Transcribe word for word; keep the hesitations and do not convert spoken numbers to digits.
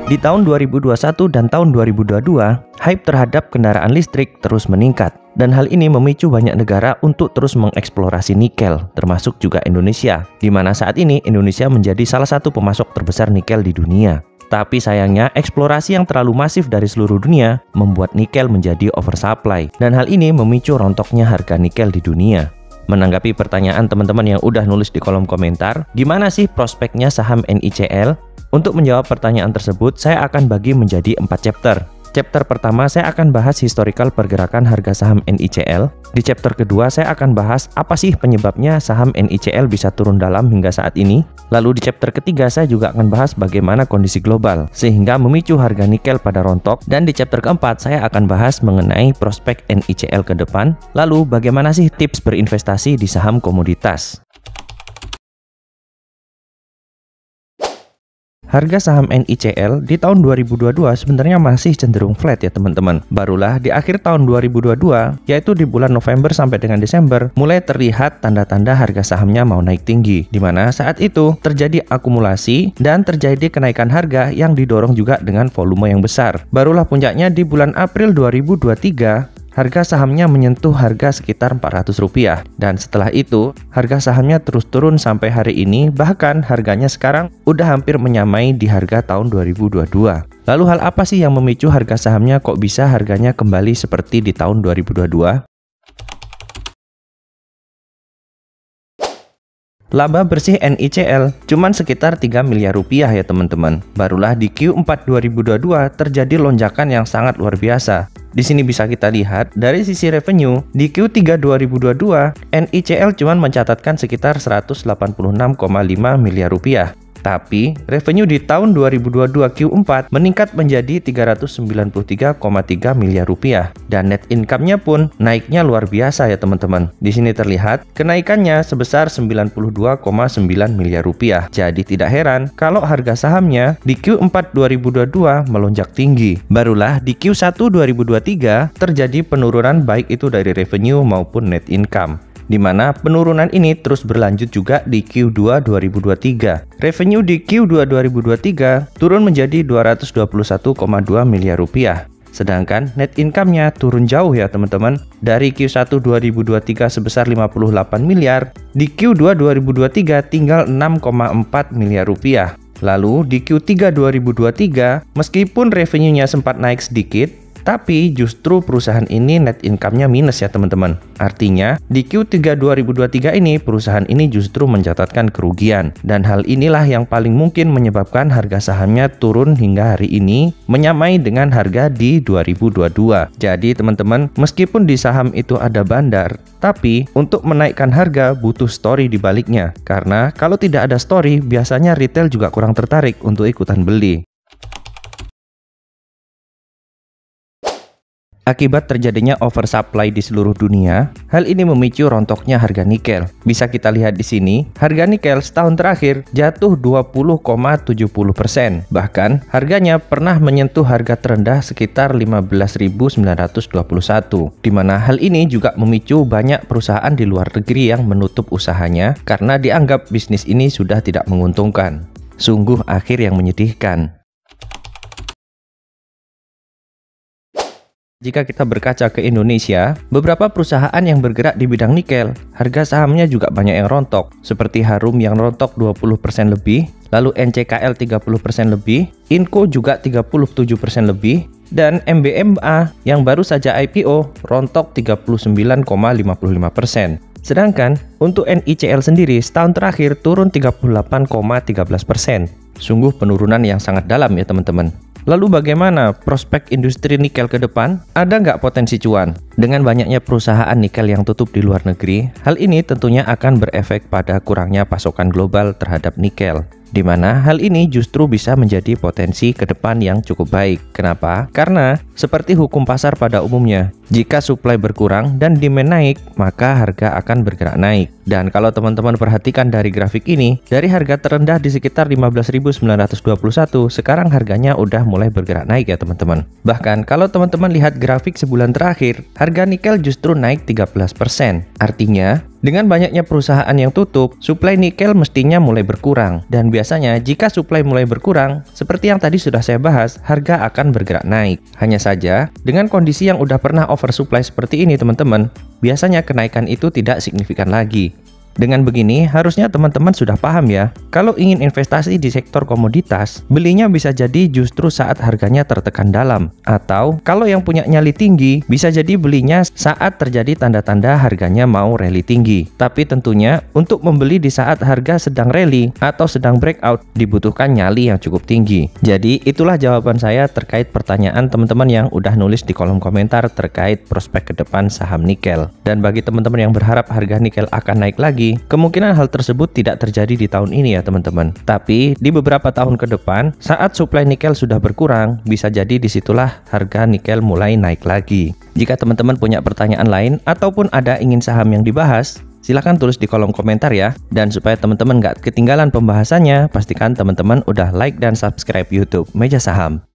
Di tahun dua ribu dua puluh satu dan tahun dua ribu dua puluh dua, hype terhadap kendaraan listrik terus meningkat. Dan hal ini memicu banyak negara untuk terus mengeksplorasi nikel, termasuk juga Indonesia, di mana saat ini Indonesia menjadi salah satu pemasok terbesar nikel di dunia. Tapi sayangnya, eksplorasi yang terlalu masif dari seluruh dunia membuat nikel menjadi oversupply, dan hal ini memicu rontoknya harga nikel di dunia. Menanggapi pertanyaan teman-teman yang udah nulis di kolom komentar, gimana sih prospeknya saham N I C L? Untuk menjawab pertanyaan tersebut, saya akan bagi menjadi empat chapter. Chapter pertama, saya akan bahas historical pergerakan harga saham N I C L. Di chapter kedua, saya akan bahas apa sih penyebabnya saham N I C L bisa turun dalam hingga saat ini. Lalu di chapter ketiga, saya juga akan bahas bagaimana kondisi global, sehingga memicu harga nikel pada rontok. Dan di chapter keempat, saya akan bahas mengenai prospek N I C L ke depan. Lalu, bagaimana sih tips berinvestasi di saham komoditas. Harga saham N I C L di tahun dua ribu dua puluh dua sebenarnya masih cenderung flat ya teman-teman. Barulah di akhir tahun dua ribu dua puluh dua, yaitu di bulan November sampai dengan Desember, mulai terlihat tanda-tanda harga sahamnya mau naik tinggi. Dimana saat itu terjadi akumulasi dan terjadi kenaikan harga yang didorong juga dengan volume yang besar. Barulah puncaknya di bulan April dua ribu dua puluh tiga, harga sahamnya menyentuh harga sekitar empat ratus rupiah. Dan setelah itu, harga sahamnya terus turun sampai hari ini, bahkan harganya sekarang udah hampir menyamai di harga tahun dua ribu dua puluh dua. Lalu hal apa sih yang memicu harga sahamnya kok bisa harganya kembali seperti di tahun dua ribu dua puluh dua? Laba bersih N I C L cuman sekitar tiga miliar rupiah ya teman-teman. Barulah di Q empat dua ribu dua puluh dua terjadi lonjakan yang sangat luar biasa. Di sini bisa kita lihat dari sisi revenue di Q tiga dua ribu dua puluh dua N I C L cuman mencatatkan sekitar seratus delapan puluh enam koma lima miliar rupiah. Tapi revenue di tahun dua ribu dua puluh dua Q empat meningkat menjadi tiga ratus sembilan puluh tiga koma tiga miliar rupiah, dan net income-nya pun naiknya luar biasa ya teman-teman. Di sini terlihat kenaikannya sebesar sembilan puluh dua koma sembilan miliar rupiah. Jadi tidak heran kalau harga sahamnya di Q empat dua ribu dua puluh dua melonjak tinggi. Barulah di Q satu dua ribu dua puluh tiga terjadi penurunan baik itu dari revenue maupun net income, di mana penurunan ini terus berlanjut juga di Q dua dua ribu dua puluh tiga. Revenue di Q dua dua ribu dua puluh tiga turun menjadi dua ratus dua puluh satu koma dua miliar rupiah. Sedangkan net income-nya turun jauh ya teman-teman. Dari Q satu dua ribu dua puluh tiga sebesar lima puluh delapan miliar, di Q dua dua ribu dua puluh tiga tinggal enam koma empat miliar rupiah. Lalu di Q tiga dua ribu dua puluh tiga, meskipun revenue-nya sempat naik sedikit, tapi justru perusahaan ini net income-nya minus ya teman-teman. Artinya di Q tiga dua ribu dua puluh tiga ini perusahaan ini justru mencatatkan kerugian. Dan hal inilah yang paling mungkin menyebabkan harga sahamnya turun hingga hari ini menyamai dengan harga di dua ribu dua puluh dua. Jadi teman-teman, meskipun di saham itu ada bandar, tapi untuk menaikkan harga butuh story di baliknya. Karena kalau tidak ada story, biasanya retail juga kurang tertarik untuk ikutan beli. Akibat terjadinya oversupply di seluruh dunia, hal ini memicu rontoknya harga nikel. Bisa kita lihat di sini, harga nikel setahun terakhir jatuh dua puluh koma tujuh puluh persen. Bahkan, harganya pernah menyentuh harga terendah sekitar lima belas ribu sembilan ratus dua puluh satu. Di mana hal ini juga memicu banyak perusahaan di luar negeri yang menutup usahanya karena dianggap bisnis ini sudah tidak menguntungkan. Sungguh akhir yang menyedihkan. Jika kita berkaca ke Indonesia, beberapa perusahaan yang bergerak di bidang nikel, harga sahamnya juga banyak yang rontok, seperti Harum yang rontok dua puluh persen lebih, lalu N C K L tiga puluh persen lebih, Inco juga tiga puluh tujuh persen lebih, dan M B M A yang baru saja I P O rontok tiga puluh sembilan koma lima lima persen. Sedangkan untuk N I C L sendiri setahun terakhir turun tiga puluh delapan koma tiga belas persen. Sungguh penurunan yang sangat dalam ya teman-teman. Lalu bagaimana prospek industri nikel ke depan? Ada nggak potensi cuan? Dengan banyaknya perusahaan nikel yang tutup di luar negeri, hal ini tentunya akan berefek pada kurangnya pasokan global terhadap nikel. Di mana hal ini justru bisa menjadi potensi ke depan yang cukup baik. Kenapa? Karena seperti hukum pasar pada umumnya, jika supply berkurang dan demand naik, maka harga akan bergerak naik. Dan kalau teman-teman perhatikan dari grafik ini, dari harga terendah di sekitar lima belas ribu sembilan ratus dua puluh satu, sekarang harganya udah mulai bergerak naik ya teman-teman. Bahkan kalau teman-teman lihat grafik sebulan terakhir, harga nikel justru naik tiga belas persen. Artinya, Dengan banyaknya perusahaan yang tutup, suplai nikel mestinya mulai berkurang. Dan biasanya jika suplai mulai berkurang, seperti yang tadi sudah saya bahas, harga akan bergerak naik. Hanya saja, dengan kondisi yang udah pernah oversupply seperti ini teman-teman, biasanya kenaikan itu tidak signifikan lagi. Dengan begini, harusnya teman-teman sudah paham ya, kalau ingin investasi di sektor komoditas, belinya bisa jadi justru saat harganya tertekan dalam. Atau, kalau yang punya nyali tinggi, bisa jadi belinya saat terjadi tanda-tanda harganya mau rally tinggi. Tapi tentunya, untuk membeli di saat harga sedang rally atau sedang breakout, dibutuhkan nyali yang cukup tinggi. Jadi, itulah jawaban saya terkait pertanyaan teman-teman yang udah nulis di kolom komentar terkait prospek ke depan saham nikel. Dan bagi teman-teman yang berharap harga nikel akan naik lagi, kemungkinan hal tersebut tidak terjadi di tahun ini ya teman-teman. Tapi di beberapa tahun ke depan, saat suplai nikel sudah berkurang, bisa jadi disitulah harga nikel mulai naik lagi. Jika teman-teman punya pertanyaan lain ataupun ada ingin saham yang dibahas, silahkan tulis di kolom komentar ya. Dan supaya teman-teman nggak ketinggalan pembahasannya, pastikan teman-teman udah like dan subscribe YouTube Meja Saham.